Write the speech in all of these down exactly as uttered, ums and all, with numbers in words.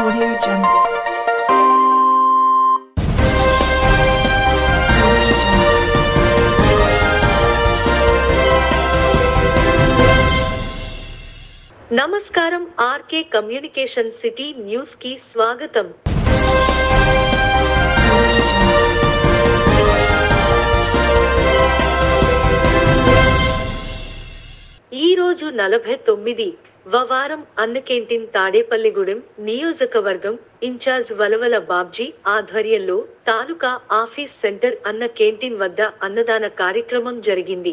Audio Jungle. నమస్కారం RK communication city news కి స్వాగతం. ఈ రోజు నలభై తొమ్మిది వ వారం అన్న క్యాంటీన్ తాడేపల్లిగూడెం నియోజకవర్గం ఇన్ఛార్జ్ వలవల బాబ్జీ ఆధ్వర్యంలో taluka office centre Anna canteen వద్ద అన్నదాన కార్యక్రమం జరిగింది.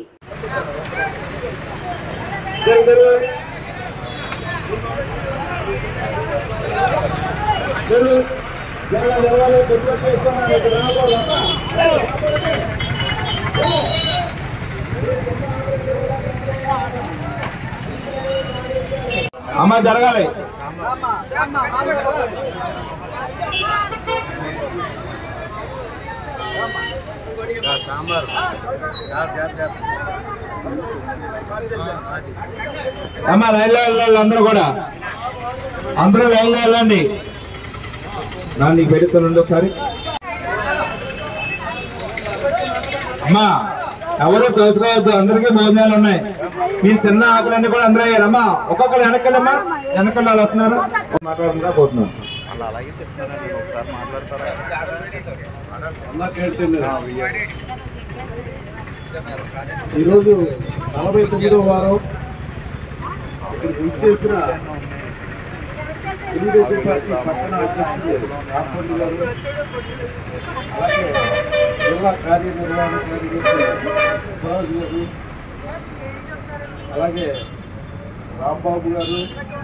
అమ్మ జరగాలి. అమ్మ లైన్లో వెళ్ళాలి, అందరూ కూడా అందరూ లైన్లో వెళ్ళండి. నా నీకు పెడుతుండండి ఒకసారి. అమ్మా ఎవరు తోసుకోవద్దు, అందరికీ భోజనాలు ఉన్నాయి. మీరు తిన్న ఆకులన్నీ కూడా అందరూ అయ్యారమ్మా. ఒక్కొక్కరు వెనకాలమ్మా, వెనకాల వాళ్ళు వస్తున్నారు, మాట్లాడుతున్నా పోతున్నాను. ఈరోజు నలభై తొమ్మిదవ వారం ఇక్కడికి విచ్చేసిన తెలుగుదేశం పార్టీ పట్టణ అధ్యక్షుడు రాంపల్లి గారు, అలాగే జిల్లా కార్యనిర్వహణాధికారి సుభాష్ గారు, అలాగే రాంబాబు గారు,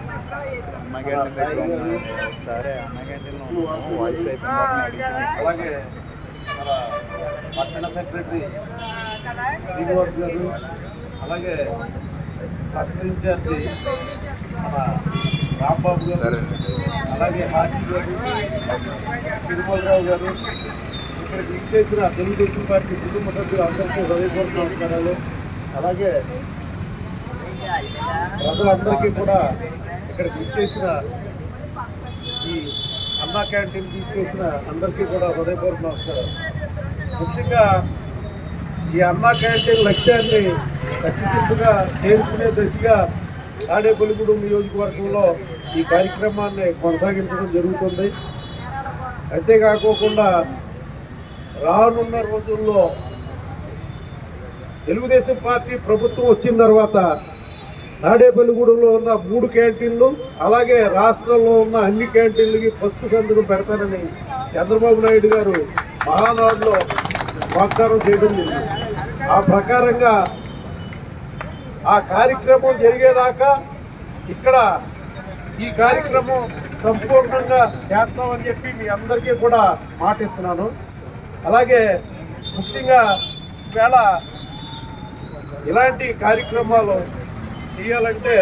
అలాగే మన పట్టణ సెక్రటరీ శ్రీనివాస్ గారు, అలాగే పట్టణ ఇన్ఛార్జి మన రాంబాబు గారు, అలాగే హాజీ గారు, తిరుమలరావు గారు, ఇక్కడికి ఇచ్చేసిన తెలుగుదేశం పార్టీ కుటుంబ సభ్యులు అందరికీ హృదయపూర్వక నమస్కారాలు. అలాగే ప్రజలందరికీ కూడా ఇక్కడికి ఇచ్చేసిన ఈ అన్నా క్యాంటీన్కి ఇచ్చేసిన అందరికీ కూడా హృదయపూర్వక నమస్కారాలు. ముఖ్యంగా ఈ అన్నా క్యాంటీన్ లక్ష్యాన్ని ఖచ్చితంగా చేరుకునే దశగా తాడేపల్లిగూడెం నియోజకవర్గంలో ఈ కార్యక్రమాన్ని కొనసాగించడం జరుగుతుంది. అంతేకాకుండా రానున్న రోజుల్లో తెలుగుదేశం పార్టీ ప్రభుత్వం వచ్చిన తర్వాత తాడేపల్లిగూడెంలో ఉన్న మూడు క్యాంటీన్లు, అలాగే రాష్ట్రంలో ఉన్న అన్ని క్యాంటీన్లకి పసుపు సంతకం పెడతానని చంద్రబాబు నాయుడు గారు మహానాడులో వాగ్దానం చేయడం జరిగింది. ఆ ప్రకారంగా ఆ కార్యక్రమం జరిగేదాకా ఇక్కడ ఈ కార్యక్రమం సంపూర్ణంగా చేస్తామని చెప్పి మీ అందరికీ కూడా మాటిస్తున్నాను. అలాగే ముఖ్యంగా ఈవేళ ఇలాంటి కార్యక్రమాలు చేయాలంటే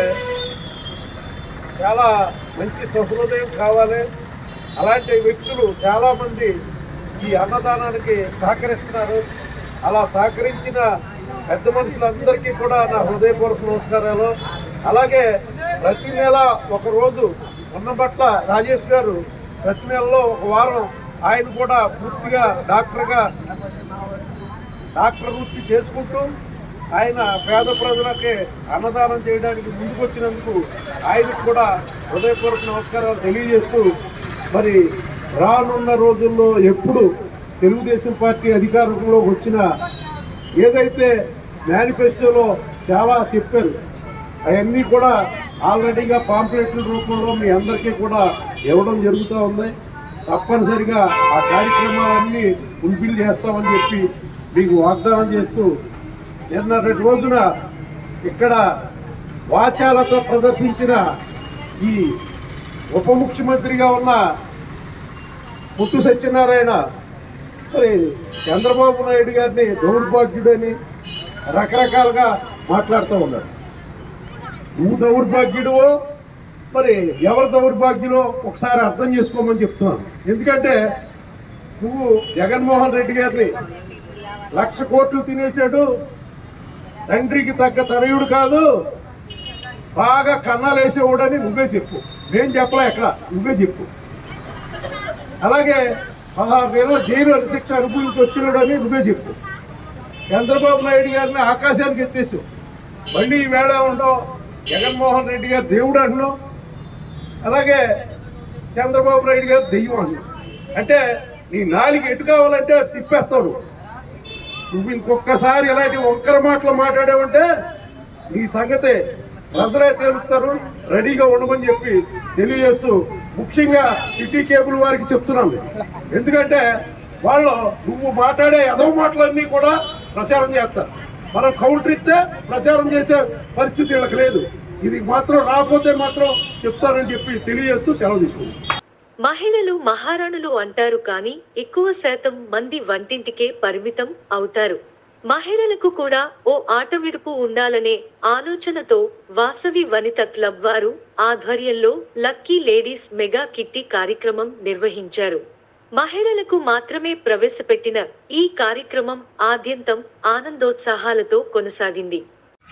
చాలా మంచి సహృదయం కావాలి. అలాంటి వ్యక్తులు చాలామంది ఈ అన్నదానానికి సహకరిస్తున్నారు. అలా సహకరించిన పెద్ద మనుషులందరికీ కూడా నా హృదయపూర్వక నమస్కారాలు. అలాగే ప్రతి నెల ఒకరోజు ఉన్నబట్ల రాజేష్ గారు ప్రతి నెలలో ఒక వారం ఆయన కూడా పూర్తిగా డాక్టర్గా డాక్టర్ వృత్తి చేసుకుంటూ ఆయన పేద ప్రజలకి అన్నదానం చేయడానికి ముందుకు వచ్చినందుకు ఆయనకు కూడా హృదయపూర్వక నమస్కారాలు తెలియజేస్తూ, మరి రానున్న రోజుల్లో ఎప్పుడు తెలుగుదేశం పార్టీ అధికారంలోకి వచ్చినా ఏదైతే మేనిఫెస్టోలో చాలా చెప్పారు అవన్నీ కూడా ఆల్రెడీగా పాంప్లెట్ల రూపంలో మీ అందరికీ కూడా ఇవ్వడం జరుగుతూ ఉంది. తప్పనిసరిగా ఆ కార్యక్రమాలన్నీ ఫుల్ఫిల్ చేస్తామని చెప్పి మీకు వాగ్దానం చేస్తూ, నిన్నటి రోజున ఇక్కడ వాచాలతో ప్రదర్శించిన ఈ ఉప ముఖ్యమంత్రిగా ఉన్న పుట్టు సత్యనారాయణ మరి చంద్రబాబు నాయుడు గారిని దౌర్భాగ్యుడని రకరకాలుగా మాట్లాడుతూ ఉన్నాడు. నువ్వు దౌర్భాగ్యుడువో మరి ఎవరు దౌర్భాగ్యులో ఒకసారి అర్థం చేసుకోమని చెప్తున్నాను. ఎందుకంటే నువ్వు జగన్మోహన్ రెడ్డి గారిని లక్ష కోట్లు తినేశాడు, తండ్రికి తగ్గ తనయుడు కాదు, బాగా కన్నాలు వేసేవాడని నువ్వే చెప్పు. నేను చెప్పలే, ఎక్కడ నువ్వే చెప్పు. అలాగే పదహారు నెలల జైలు శిక్ష అనుభవించి వచ్చినాడని నువ్వే చెప్పు. చంద్రబాబు నాయుడు గారిని ఆకాశానికి ఎత్తేసావు. మళ్ళీ ఈవేళ ఉండవు జగన్మోహన్ రెడ్డి గారు దేవుడు అంటున్నావు, అలాగే చంద్రబాబు నాయుడు గారు దెయ్యం అంటున్నావు. అంటే నీ నాలుగు ఎటు కావాలంటే అటు తిప్పేస్తావు. నువ్వు ఇంకొకసారి ఇలాంటి ఒక్కర మాటలు మాట్లాడావంటే నీ సంగతే ప్రజలే తేలుస్తారు, రెడీగా ఉండమని చెప్పి తెలియజేస్తూ ముఖ్యంగా సిటీ కేబుల్ వారికి చెప్తున్నాను. ఎందుకంటే వాళ్ళు నువ్వు మాట్లాడే ఎదవ మాటలన్నీ కూడా ప్రచారం చేస్తారు. మనం కౌంటర్ ఇస్తే ప్రచారం చేసే పరిస్థితి వీళ్ళకి లేదు. ఇది మాత్రం రాకపోతే మాత్రం చెప్తారని చెప్పి తెలియజేస్తూ సెలవు తీసుకుంటాం. మహిళలు మహారాణులు అంటారు కానీ ఎక్కువ శాతం మంది వంటింటికే పరిమితం అవుతారు. మహిళలకు కూడా ఓ ఆట విడుపు ఉండాలనే ఆలోచనతో వాసవి వనిత క్లబ్ వారు ఆధ్వర్యంలో లక్కీ లేడీస్ మెగా కిట్టి కార్యక్రమం నిర్వహించారు. మహిళలకు మాత్రమే ప్రవేశపెట్టిన ఈ కార్యక్రమం ఆద్యంతం ఆనందోత్సాహాలతో కొనసాగింది.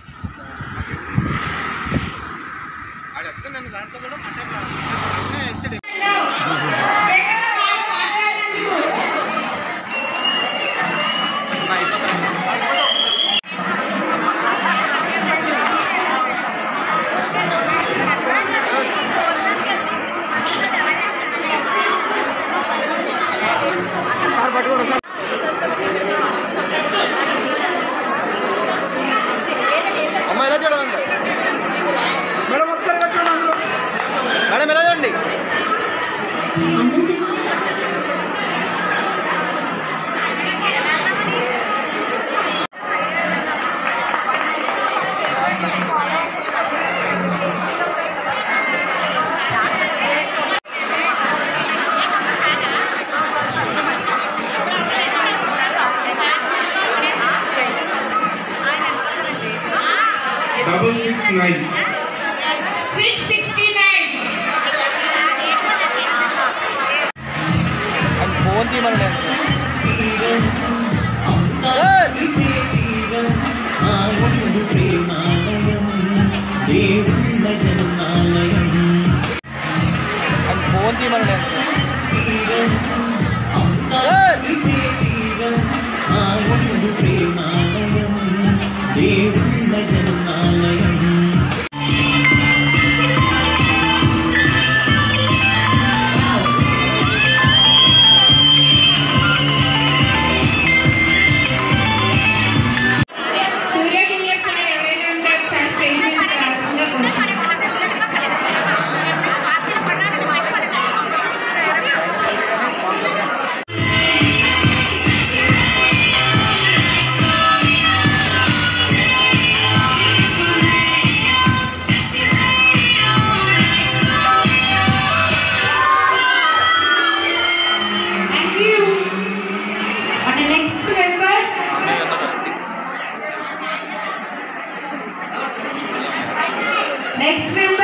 అమ్మ ఎలా చూడాలంటే మేడం ఒకసారి చూడండి, అందులో మేడం ఎలా చూడండి. Double six nine. Six sixty nine. And phone di mana? And phone di mana? Next member.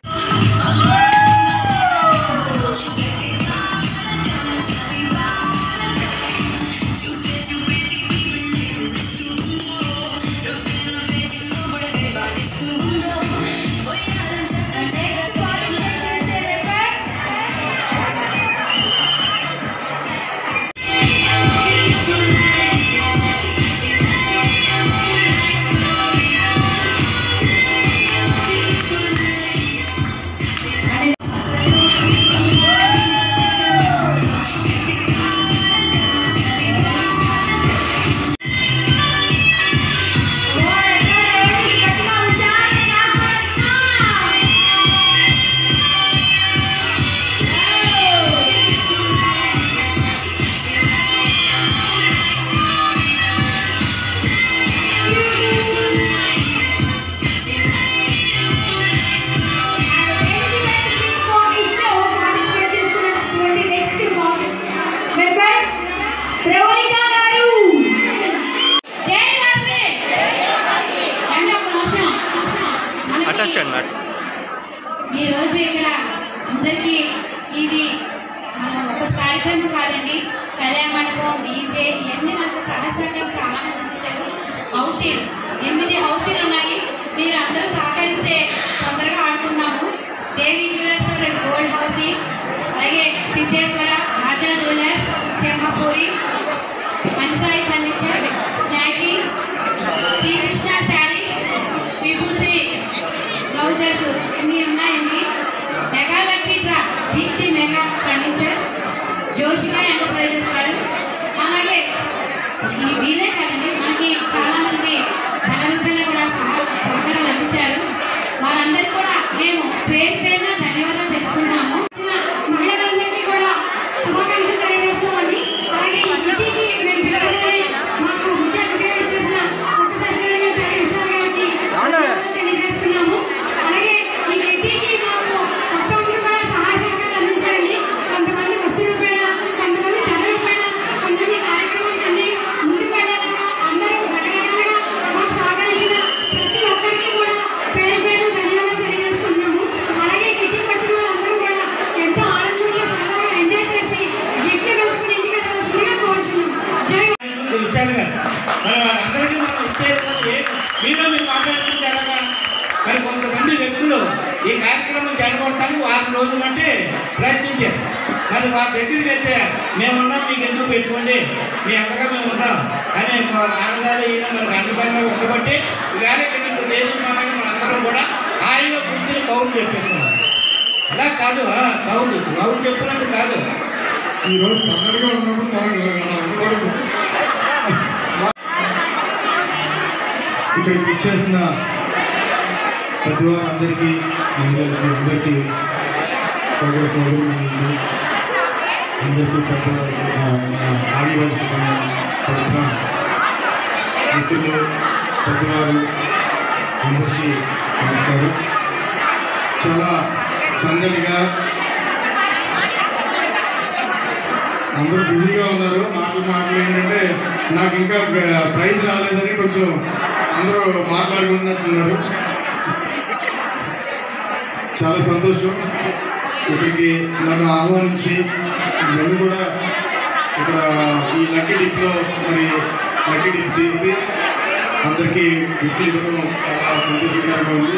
ఈ రోజు ఇక్కడ అందరికీ ఇది ఒక కార్యక్రమం కాదండి, కళ్యాణ మండపం, డీజే ఇవన్నీ మనకు సహజంగా చాలా మంది ఇచ్చారు. హౌసీలు ఎనిమిది హౌసీలు ఉన్నాయి. మీరు అందరూ సహకరిస్తే తొందరగా ఆడుకున్నాము. దేవి జ్యువెలర్స్ గోల్డ్ హౌసీ, అలాగే Siddheshwara Raja jewellers Gauri, Mansai furniture, Jockey, Srikrishna saris, Vibhushri blouses ఇన్ని ఉన్నాయండి. Mega lucky draw Deepti mega furniture, Joshika enterprises వారు. అలాగే ఈ వీలే కాదండి, మనకి చాలా మంది ధన రూపాయలు కూడా సహకారాలు అందించారు. వారందరికీ కూడా మేము పేరు పేరున ధన్యవాదాలు తెలుపుకుంటున్నాము. మహిళలందరికీ కూడా శుభాకాంక్షలు తెలియజేస్తున్నామండి. అలాగే ఇంటికి మేము పిల్లలని మాకు ముఖ్య అతిథిగా ఇచ్చేసిన కొత్త సచివాలయ విశాల్ గారికి తెలియజేస్తున్నాము. అలాగే ఈ ఇంటికి మాకు వస్తువులు కూడా సహాయ సహకారాలు అందించారండి. కొంతమంది వస్తు రూపాయన, కొంతమంది ధన రూపాయన, కొంతమంది కార్యక్రమానికి అన్ని ముందుకు వెళ్ళాలని అందరూ రకరకాలుగా మాకు సహకరించిన ప్రతి ఒక్కరికి కూడా పేరు పేరు ధన్యవాదాలు తెలియజేస్తున్నాము. అలాగే గిఫ్ట్కి వచ్చిన వాళ్ళందరూ కూడా ఎంతో ఆనందంగా సరదాగా ఎంజాయ్ చేసి గిఫ్ట్ కలుసుకుని ఇంటికి వెళ్ళవలసిందిగా కోరుచున్నాము. జై విశాల్ గారు మరి వారందరికీ మనం ఇచ్చేది మీలో మీరు మాట్లాడుతుంటారా? మరి కొంతమంది వ్యక్తులు ఈ కార్యక్రమం జరగడానికి వారం రోజులు అంటే ప్రయత్నించారు. మరి వారి దగ్గరికి వెళ్తే మేమున్నాం, మీకు ఎందుకు పెట్టుకోండి, మీ అంతగా మేము ఉన్నాం అని నాన్నగారు ఈయన మనకు అందుబాటులో ఉండబట్టి వేళ ఇక్కడ దేశంలోనే మనందరం కూడా ఆయన కూర్చొని కౌలు చెప్పేస్తున్నాం. అలా కాదు, కౌలు కౌలు చెప్పినట్టు కాదు. ఈరోజు సందడిగా ఉన్నప్పుడు మనం ఇక్కడికి ఇచ్చేసిన పెద్దవారందరికీ, మహిళలకి అందరికీ, సోదర సోదరులందరికీ, అందరికీ పెద్దవారికి ఆదివాసీ సంఘం తరఫున మిత్రులు, పెద్దవారు అందరికీ నమస్కారం. చాలా సందడిగా అందరూ బిజీగా ఉన్నారు. మాటలు మాటలు ఏంటంటే నాకు ఇంకా ప్రైజ్ రాలేదని కొంచెం అందరూ మాట్లాడుకున్నట్టున్నారు. చాలా సంతోషం. ఇక్కడికి నన్ను ఆహ్వానించి నేను కూడా ఇక్కడ ఈ లక్కీ డిప్లో మరి లక్కీ డిప్ తీసి అందరికీ గిఫ్ట్లు ఇవ్వడం చాలా సంతోషకరంగా ఉంది.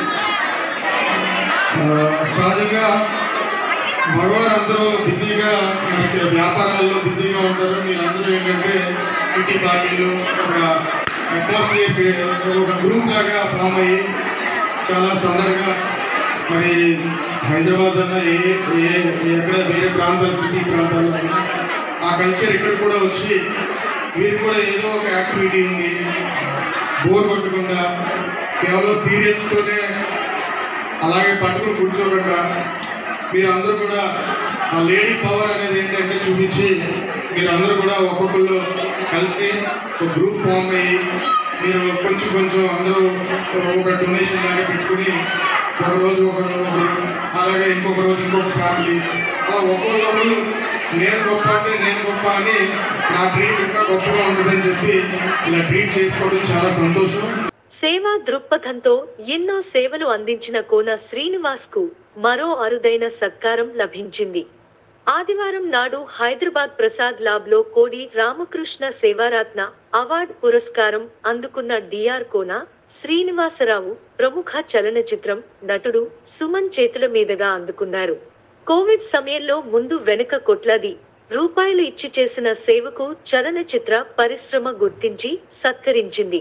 సహజంగా మగవారు అందరూ బిజీగా మనకి వ్యాపారాల్లో బిజీగా ఉంటారు. మీరందరూ ఏంటంటే కిట్టి పార్టీలు ఒక అట్మాస్ఫియర్ ఒక గ్రూప్ లాగా ఫామ్ అయ్యి చాలా సందడిగా మరి హైదరాబాద్ అన్న ఏ ఏ ఎక్కడ వేరే ప్రాంతాలు సిటీ ప్రాంతాల్లో అయినా ఆ కల్చర్ ఇక్కడ కూడా వచ్చి మీరు కూడా ఏదో ఒక యాక్టివిటీ ఉంది, బోర్ కొట్టకుండా కేవలం సీరియల్స్తోనే అలాగే పట్టుకుని కూర్చోకుండా మీరందరూ కూడా ఆ లేడీ పవర్ అనేది ఏంటంటే చూపించి మీరందరూ కూడా ఒక్కొక్కళ్ళు కలిసి ఒక గ్రూప్ ఫామ్ అయ్యి మీరు కొంచెం కొంచెం అందరూ ఒక డొనేషన్ లాగా పెట్టుకుని ఒక రోజు ఒకరు అలాగే ఇంకొక రోజు ఇంకొక ఫ్యామిలీ అలా ఒక్కొక్కరు నేను గొప్ప అంటే నేను గొప్ప అని నా ట్రీట్ ఇంకా గొప్పగా ఉంటుందని చెప్పి ఇలా ట్రీట్ చేసుకోవడం చాలా సంతోషం. సేవా దృక్పథంతో ఎన్నో సేవలు అందించిన కోన శ్రీనివాస్ కు మరో అరుదైన సత్కారం లభించింది. ఆదివారం నాడు హైదరాబాద్ ప్రసాద్ లాబ్ లో కోడి రామకృష్ణ సేవారత్న అవార్డు పురస్కారం అందుకున్న డిఆర్ కోన శ్రీనివాసరావు ప్రముఖ చలనచిత్రం నటుడు సుమన్ చేతుల మీదుగా అందుకున్నారు. కోవిడ్ సమయంలో ముందు వెనుక కోట్లాది రూపాయలు ఇచ్చి చేసిన సేవకు చలనచిత్ర పరిశ్రమ గుర్తించి సత్కరించింది.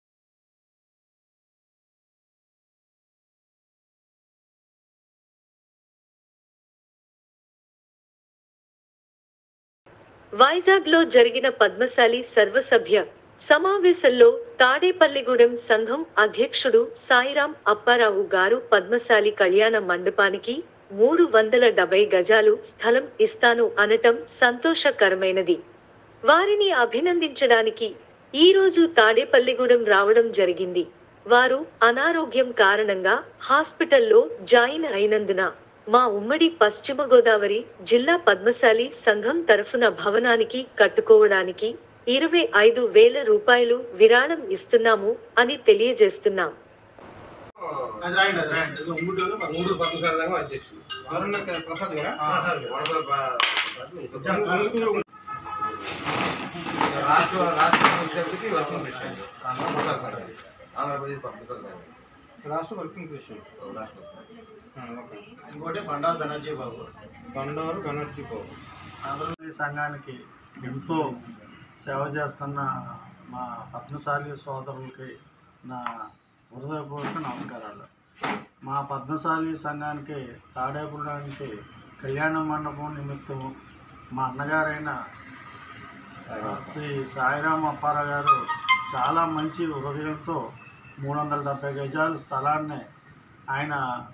వైజాగ్ లో జరిగిన పద్మశాలి సర్వసభ్య సమావేశంలో తాడేపల్లిగూడెం సంఘం అధ్యక్షుడు సాయిరాం అప్పారావు గారు పద్మశాలి కళ్యాణ మండపానికి మూడు వందల డెబ్బై గజాలు స్థలం ఇస్తాను అనటం సంతోషకరమైనది. వారిని అభినందించడానికి ఈ రోజు తాడేపల్లిగూడెం రావడం జరిగింది. వారు అనారోగ్యం కారణంగా హాస్పిటల్లో జాయిన్ అయినందున మా ఉమ్మడి పశ్చిమ గోదావరి జిల్లా పద్మశాలి సంఘం తరఫున భవనానికి కట్టుకోవడానికి ఇరవై ఐదు వేల రూపాయలు విరాళం ఇస్తున్నాము అని తెలియజేస్తున్నాం. రాష్ట్ర వర్కింగ్ ప్రెసిడెంట్ ఇంకోటి బండారు బెనర్జీ బాబు బండారు బెనర్జీ బాబు ఆంధ్రప్రదేశ్ సంఘానికి ఎంతో సేవ చేస్తున్న మా పద్మశాలి సోదరులకి నా హృదయపూర్వక నమస్కారాలు. మా పద్మశాలి సంఘానికి తాడేపురానికి కళ్యాణ మండపం నిమిత్తం మా అన్నగారైన శ్రీ సాయిరాం అప్పారావు గారు చాలా మంచి హృదయంతో మూడు వందల డెబ్బై గజాల స్థలాన్ని ఆయన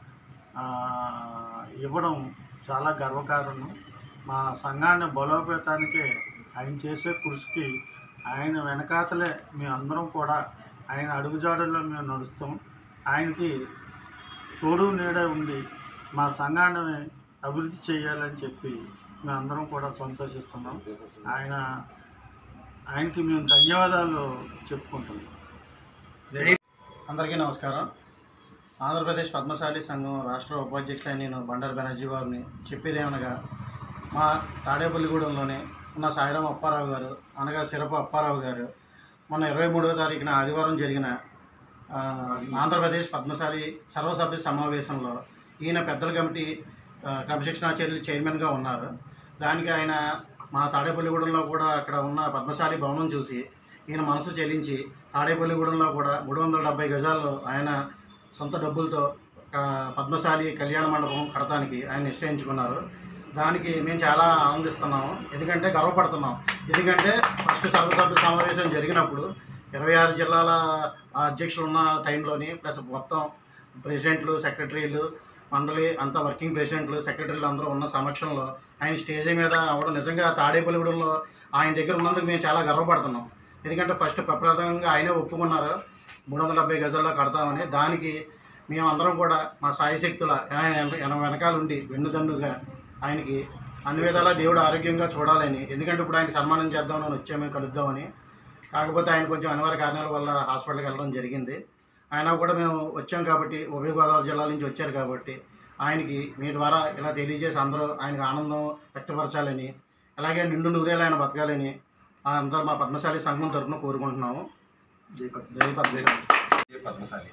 ఇవ్వడం చాలా గర్వకారణం. మా సంఘాన్ని బలోపేతానికి ఆయన చేసే కృషికి ఆయన వెనకాతలే మేమందరం కూడా ఆయన అడుగుజాడల్లో మేము నడుస్తాం. ఆయనకి తోడు నీడ ఉండి మా సంఘాన్ని అభివృద్ధి చేయాలని చెప్పి మేమందరం కూడా సంతోషిస్తున్నాం. ఆయన ఆయనకి మేము ధన్యవాదాలు చెప్పుకుంటున్నాం. అందరికీ నమస్కారం. ఆంధ్రప్రదేశ్ పద్మశాలి సంఘం రాష్ట్ర ఉపాధ్యక్షులైన నేను బండారు బెనర్జీ బాబుని చెప్పేదేమనగా, మా తాడేపల్లిగూడెంలోనే ఉన్న సాయిరాం అప్పారావు గారు అనగా సిరప అప్పారావు గారు మొన్న ఇరవై మూడవ తారీఖున ఆదివారం జరిగిన ఆంధ్రప్రదేశ్ పద్మశాలి సర్వసభ్య సమావేశంలో ఈయన పెద్దల కమిటీ క్రమశిక్షణా చర్యలు చైర్మన్గా ఉన్నారు. దానికి ఆయన మా తాడేపల్లిగూడెంలో కూడా అక్కడ ఉన్న పద్మశాలి భవనం చూసి ఈయన మనసు చెల్లించి తాడేపల్లిగూడెంలో కూడా మూడు వందల డెబ్బై గజాల్లో ఆయన సొంత డబ్బులతో పద్మశాలి కళ్యాణ మండపం కడటానికి ఆయన నిశ్చయించుకున్నారు. దానికి మేము చాలా ఆనందిస్తున్నాము, ఎందుకంటే గర్వపడుతున్నాం. ఎందుకంటే ఫస్ట్ సర్వసభ్య సమావేశం జరిగినప్పుడు ఇరవై ఆరు జిల్లాల అధ్యక్షులు ఉన్న టైంలోని ప్లస్ మొత్తం ప్రెసిడెంట్లు, సెక్రటరీలు, మండలి అంతా వర్కింగ్ ప్రెసిడెంట్లు, సెక్రటరీలు అందరూ ఉన్న సమక్షంలో ఆయన స్టేజ్ మీద అవ్వడం నిజంగా తాడేపల్లిగూడెంలో ఆయన దగ్గర ఉన్నందుకు మేము చాలా గర్వపడుతున్నాం. ఎందుకంటే ఫస్ట్ ప్రప్రథమంగా ఆయనే ఒప్పుకున్నారు మూడు వందల డెబ్బై గజాల్లో కడతామని. దానికి మేము అందరం కూడా మా సాయశక్తుల ఆయన వెనకాల ఉండి వెన్నుదన్నుగా ఆయనకి అన్ని విధాలా దేవుడు ఆరోగ్యంగా చూడాలని, ఎందుకంటే ఇప్పుడు ఆయనకి సన్మానం చేద్దామని వచ్చాము, కలుద్దామని. కాకపోతే ఆయన కొంచెం అనివార్య కారణాల వల్ల హాస్పిటల్కి వెళ్ళడం జరిగింది. ఆయన కూడా మేము వచ్చాం కాబట్టి, ఉభయ గోదావరి జిల్లాల నుంచి వచ్చారు కాబట్టి ఆయనకి మీ ద్వారా ఇలా తెలియజేసి అందరూ ఆయనకు ఆనందం వ్యక్తపరచాలని, అలాగే నిండు నూరేళ్ళు ఆయన బతకాలని అందరూ మా పద్మశాలి సంఘం తరఫున కోరుకుంటున్నాము. జై జై పద్మశాలి. జై పద్మశాలి.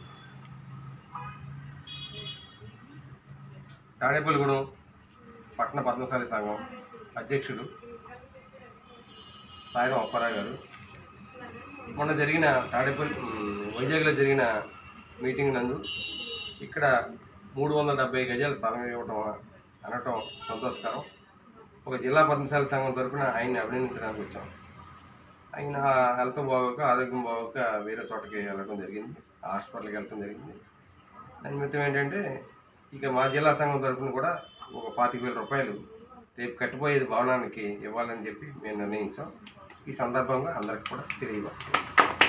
తాడేపల్లిగూడెం పట్టణ పద్మశాలి సంఘం అధ్యక్షుడు సాయిరాం అప్పారావు గారు మొన్న జరిగిన తాడేపల్లి వైజాగ్లో జరిగిన మీటింగ్ నందు ఇక్కడ మూడు వందల డెబ్బై గజాల స్థలం ఇవ్వటం అనటం సంతోషకరం. ఒక జిల్లా పద్మశాలి సంఘం తరఫున ఆయన్ని అభినందించడానికి వచ్చాం. ఆయన హెల్త్ బాగోక, ఆరోగ్యం బాగోక వేరే చోటకి వెళ్ళడం జరిగింది, హాస్పిటల్కి వెళ్ళడం జరిగింది. దాని నిమిత్తం ఏంటంటే ఇక మా జిల్లా సంఘం తరఫున కూడా ఒక పాతిక వేల రూపాయలు రేపు కట్టిపోయేది భవనానికి ఇవ్వాలని చెప్పి మేము నిర్ణయించాం. ఈ సందర్భంగా అందరికి కూడా తెలియజేస్తాం.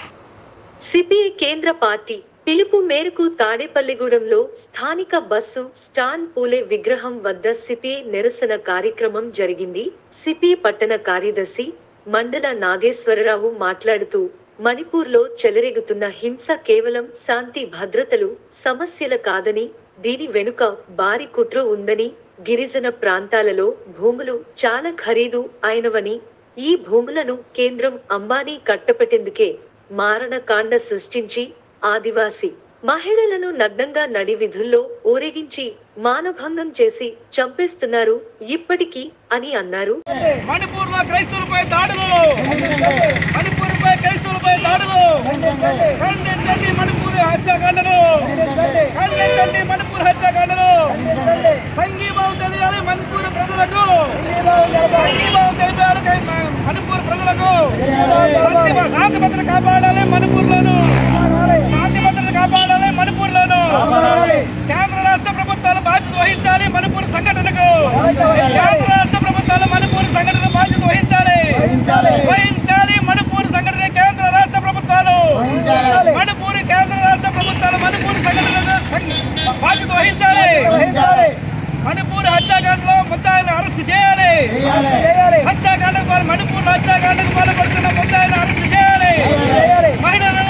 సిపిఐ కేంద్ర పార్టీ పిలుపు మేరకు తాడేపల్లిగూడెంలో స్థానిక బస్సు స్టాండ్ పూలే విగ్రహం వద్ద సిపిఐ నిరసన కార్యక్రమం జరిగింది. సిపిఐ పట్టణ కార్యదర్శి మండల నాగేశ్వరరావు మాట్లాడుతూ, మణిపూర్లో చెలరేగుతున్న హింస కేవలం శాంతి భద్రతలు సమస్యల కాదని, దీని వెనుక భారీ కుట్ర ఉందని, గిరిజన ప్రాంతాలలో భూములు చాలా ఖరీదు అయినవని, ఈ భూములను కేంద్రం అంబానీ కట్టపెట్టేందుకే మారణకాండ సృష్టించి ఆదివాసీ మహిళలను నగ్నంగా నడి వీధుల్లో ఊరేగించి మానభంగం చేసి చంపేస్తున్నారు ఇప్పటికీ అని అన్నారు. మణిపూర్లో క్రైస్తవులపై దాడులు, మణిపూర్పై క్రైస్తవులపై దాడులు, ఖండించండి మణిపూర్ హత్యాకాండను, ఖండించండి మణిపూర్ హత్యాకాండను. సంఘీభావం తెలియాలి మణిపూర్ ప్రజలకు, సంఘీభావం తెలియాలి మణిపూర్ ప్రజలకు. శాంతి భద్రత కాపాడాలి మణిపూర్లోను, శాంతి భద్రత కాపాడాలి మణిపూర్లోను. కేంద్ర రాష్ట్ర ప్రభుత్వాలు బాధ్యత వహించాలి మణిపూర్ సంఘటనకు, కేంద్ర రాష్ట్ర ప్రభుత్వాలు మణిపూర్ సంఘటన బాధ్యత వహించాలి వహించాలి మణిపూర్ సంఘటన కేంద్ర రాష్ట్ర ప్రభుత్వాలు, మణిపూర్ కేంద్ర రాష్ట్ర ప్రభుత్వాలు మణిపూర్ సంఘటన బాధ్యత వహించాలి. మణిపూర్ హత్యాకాండలో ముద్దాయిలను అరెస్ట్ చేయాలి, హత్యాకాండకు మణిపూర్ హత్యాకాండకు పాల్పడుతున్న ముద్దాయిలను అరెస్ట్ చేయాలి. మహిళలను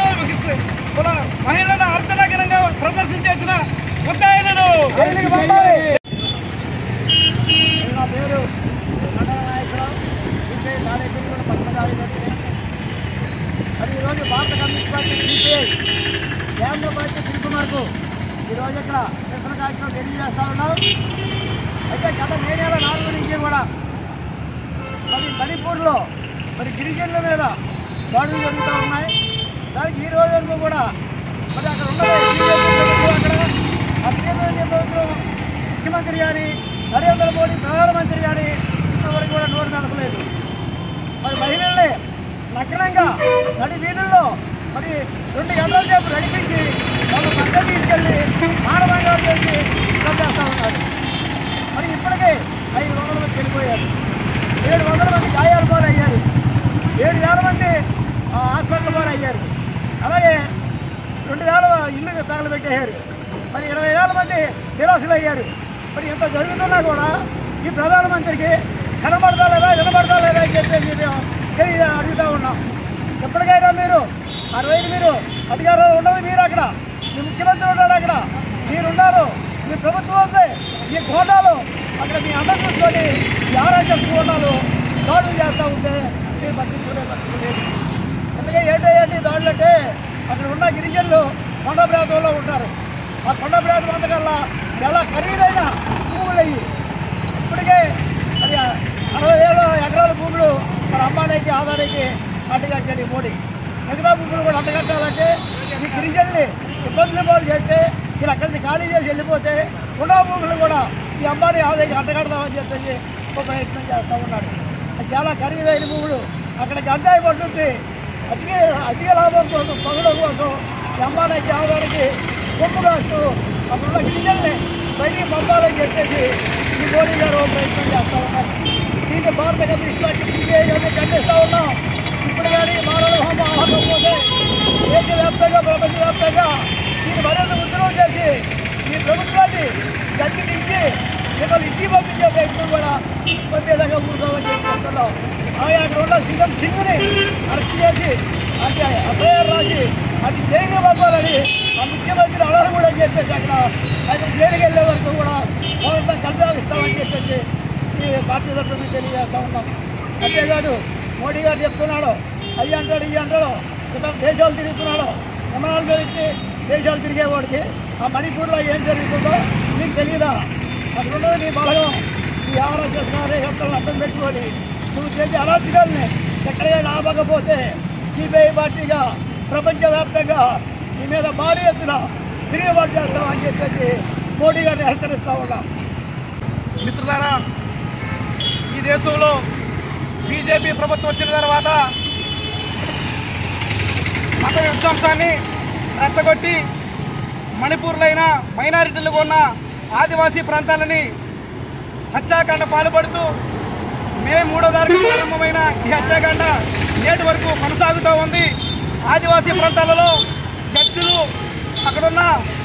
మహిళలను అర్థనగరంగా ప్రదర్శించేసిన ముద్దాయిలను. నా పేరు మండల నాయకురావు సిపిఐ తాడేపల్లిగూడెం పద్మశాలి. మరి ఈరోజు భారత కమ్యూనిస్ట్ పార్టీ సిపిఐ కేంద్ర పార్టీ పిలుపు మేరకు ఈరోజు ఇక్కడ నిరసన కార్యక్రమం తెలియజేస్తా ఉన్నాం. అయితే గత మే నెల నాలుగు నుంచి కూడా మరి మణిపూర్లో మరి గిరిజనుల మీద దాడులు జరుగుతూ ఉన్నాయి. దానికి ఈ రోజు వరకు కూడా మరి అక్కడ ఉన్నది అక్కడ ఆ బీజేపీ ప్రభుత్వం ముఖ్యమంత్రి కానీ నరేంద్ర మోడీ ప్రధానమంత్రి కానీ ఇంతవరకు కూడా నోరు మెదపలేదు. మరి మహిళల్ని నగ్నంగా నడి వీధుల్లో మరి రెండు గంటల సేపు నడిపించి వాళ్ళ పక్కన తీసుకెళ్ళి మానవంగాలు చేసి చేస్తూ ఉన్నారు. మరి ఇప్పటికే ఐదు వందల మంది చనిపోయారు, ఏడు వందల మంది గాయాల పాలు అయ్యారు, ఏడు వేల మంది హాస్పిటల్ పాలు అయ్యారు, అలాగే రెండు వేల ఇల్లు తగలబెట్టేశారు, మరి ఇరవై వేల మంది నిరాశలు అయ్యారు. మరి ఇంత జరుగుతున్నా కూడా ఈ ప్రధానమంత్రికి కనబడతా లేదా వినబడతా లేదా అని చెప్పేసి మేము తెలియ అడుగుతూ ఉన్నాం. ఎప్పటికైనా మీరు ఆ రోజు మీరు అధికారంలో ఉండదు, మీరు అక్కడ మీ ముఖ్యమంత్రి ఉన్నాడు, అక్కడ మీరున్నారు, మీ ప్రభుత్వం ఉంది, మీ గోడాలు అక్కడ మీ అందరూ చూసుకొని ఈ ఆర్ఎస్ఎస్ గోడాలు దాడులు చేస్తూ ఉంటే మీరు పట్టించుకునే పట్టించుకోలేదు. ఎందుకంటే ఏంటో ఏంటి దాడులు అంటే అక్కడ ఉన్న గిరిజనులు కొండ ప్రాంతంలో ఉంటారు. ఆ కొండ ప్రాంతం అంతకల్లా చాలా ఖరీదైన భూములు అయ్యి ఇప్పటికే మరి అరవై వేల ఎకరాల భూములు మరి అంబానీకి ఆదానికి అడ్డగట్టాడు మోడీ. మిగతా భూములు కూడా అడ్డగట్టాలంటే ఈ గిరిజనుల్ని ఇబ్బందులు పాలు చేస్తే వీళ్ళు అక్కడి నుంచి ఖాళీ చేసి వెళ్ళిపోతే ఉన్న భూములు కూడా ఈ అంబానీ ఆదాయకి అడ్డగడదామని చెప్పేసి ఒక ప్రయత్నం చేస్తూ ఉన్నాడు. అది చాలా ఖరీదైన భూములు అక్కడికి అడ్డాయి పడుతుంది. అధిక అధిక లాభం కోసం పగడం కోసం ఈ అంబానీకి ఆదానికి కొమ్ము కాస్తూ అక్కడ గిరిజనుల్ని బయటికి పంపాలని చెప్పేసి ఈ మోడీ గారు ప్రయత్నం చేస్తూ ఉన్నారు. దీన్ని భారత కమ్యూనిస్ట్ పార్టీ సిపిఐ గారిని ఖండిస్తూ ఉన్నాం. ఇప్పుడు కానీ మానవ హోమం ఆగకపోతే దేశవ్యాప్తంగా ప్రపంచవ్యాప్తంగా దీన్ని మరింత ఉద్యోగం చేసి ఈ ప్రభుత్వాన్ని గట్టి దించి మిమ్మల్ని ఇంటికి పంపించే ప్రయత్నం కూడా పంపేదాకా ఊరుకోమని చెప్పి చెప్తున్నాం. అలాగే అక్కడ ఉన్న సీఎం సింగ్ని అరెస్ట్ చేసి అంటే ఎఫ్ఐఆర్ రాసి అది జైలుకి పంపాలని ఆ ముఖ్యమంత్రి అడగరు కూడా చెప్పేసి అక్కడ ఆయన జైలుకి వెళ్ళే వరకు కూడా మొదట కల్పిస్తామని చెప్పేసి ఈ పార్టీ తరఫున తెలియజేస్తూ ఉన్నాం. అంతేకాదు మోడీ గారు చెప్తున్నాడు, అయ్యి అంటాడు ఇవి అంటాడు, ఇతర దేశాలు తిరుగుతున్నాడు. విమానాల మీదకి దేశాలు తిరిగేవాడికి ఆ మణిపూర్లో ఏం జరుగుతుందో నీకు తెలియదా? అక్కడ ఉన్నది నీ బలగం. ఈ ఆర్ఎస్ఎస్ కార్యకర్తలను అర్థం పెట్టుకొని నువ్వు చేసే అరాచకాలని ఎక్కడైనా ఆపకపోతే సిపిఐ పార్టీగా ప్రపంచవ్యాప్తంగా నీ మీద భారీ ఎత్తున తిరుగుబాటు చేస్తామని చెప్పేసి మోడీ గారిని హెచ్చరిస్తూ ఉన్నాం. మిత్రులారా, ఈ దేశంలో బీజేపీ ప్రభుత్వం వచ్చిన తర్వాత మత విధ్వంసాన్ని రెచ్చగొట్టి మణిపూర్లో అయినా మైనారిటీలుగా ఉన్న ఆదివాసీ ప్రాంతాలని హత్యాకాండ పాల్పడుతూ మే మూడో తారీఖు ప్రారంభమైన ఈ హత్యాకాండ నేటి వరకు కొనసాగుతూ ఉంది. ఆదివాసీ ప్రాంతాలలో చర్చిలు, అక్కడున్న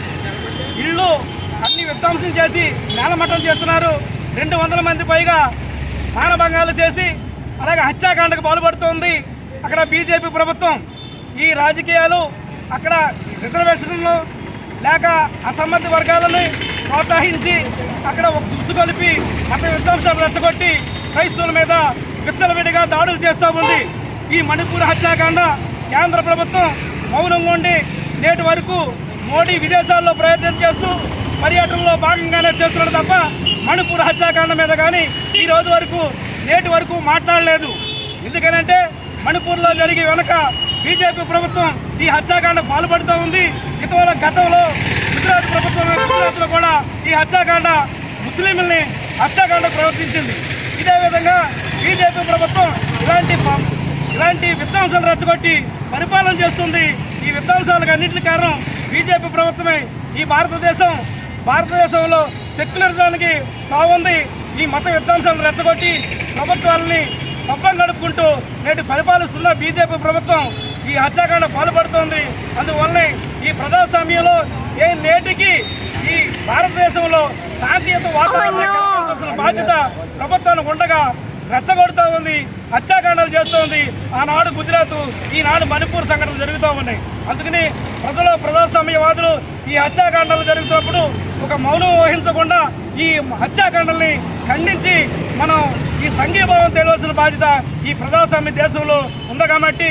ఇళ్ళు అన్ని విధ్వంసం చేసి నేలమట్టం చేస్తున్నారు. రెండు వందల మంది పైగా మానభంగాలు చేసి అలాగే హత్యాకాండకు పాల్పడుతోంది అక్కడ బీజేపీ ప్రభుత్వం. ఈ రాజకీయాలు అక్కడ రిజర్వేషన్లు లేక అసమ్మతి వర్గాలని ప్రోత్సహించి అక్కడ ఒక సుసు కలిపి మత విధ్వంసాలు రెచ్చగొట్టి క్రైస్తవుల మీద విచ్చలవిడిగా దాడులు చేస్తూ ఉంది. ఈ మణిపూర్ హత్యాకాండ కేంద్ర ప్రభుత్వం మౌనంగా ఉండి నేటి వరకు మోడీ విదేశాల్లో పర్యటన చేస్తూ పర్యటనలో భాగంగానే చేస్తున్నాడు తప్ప మణిపూర్ హత్యాకాండ మీద కానీ ఈ రోజు వరకు నేటి వరకు మాట్లాడలేదు. ఎందుకనంటే మణిపూర్లో జరిగే వెనక బీజేపీ ప్రభుత్వం ఈ హత్యాకాండకు పాల్పడుతూ ఉంది. ఇటీవల గతంలో గుజరాత్ ప్రభుత్వం గుజరాత్లో కూడా ఈ హత్యాకాండ ముస్లింలని హత్యాకాండకు ప్రవర్తించింది. ఇదే విధంగా బీజేపీ ప్రభుత్వం ఇలాంటి ఇలాంటి విధ్వంసాలు రెచ్చగొట్టి పరిపాలన చేస్తుంది. ఈ విధ్వంసాలకు అన్నింటికి కారణం బీజేపీ ప్రభుత్వమే. ఈ భారతదేశం భారతదేశంలో సెక్యులరిజానికి బాగుంది. ఈ మత విధ్వంసాలను రెచ్చగొట్టి ప్రభుత్వాలని పబ్బం గడుపుకుంటూ నేటి పరిపాలిస్తున్న బీజేపీ ప్రభుత్వం ఈ హత్యాకాండ పాల్పడుతోంది. అందువల్లనే ఈ ప్రజాస్వామ్యంలో ఏ నేటికి ఈ భారతదేశంలో శాంతియుత వాతావరణం కల్పించాల్సిన బాధ్యత ప్రభుత్వానికి ఉండగా రెచ్చగొడుతూ ఉంది, హత్యాకాండాలు చేస్తూ ఉంది. ఆనాడు గుజరాత్, ఈనాడు మణిపూర్ సంఘటనలు జరుగుతూ ఉన్నాయి. అందుకని ప్రజలు ప్రజాస్వామ్యవాదులు ఈ హత్యాకాండాలు జరుగుతున్నప్పుడు ఒక మౌనం వహించకుండా ఈ హత్యాకాండల్ని ఖండించి మనం ఈ సంఘీభావం తెలియాల్సిన బాధ్యత ఈ ప్రజాస్వామ్య దేశంలో ఉంది. కాబట్టి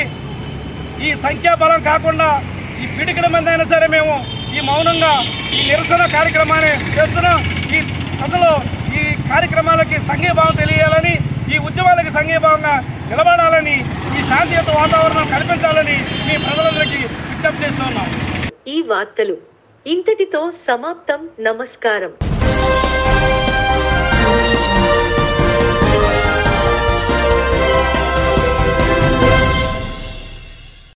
ఈ సంఖ్యాబలం కాకుండా ఈ పిడికిల మంది అయినా సరే మేము ఈ మౌనంగా ఈ నిరసన కార్యక్రమాన్ని చేస్తున్నాం. ఈ ప్రజలు ఈ కార్యక్రమాలకి సంఘీభావం తెలియాలని, ఈ ఉద్యమాలకి సంఘీభావంగా నిలబడాలని, ఈ శాంతియుత వాతావరణం కల్పించాలని మీ ప్రజలందరికీ విజ్ఞప్తి చేస్తున్నాం. ఈ వార్తలు ఇంతటితో సమాప్తం. నమస్కారం.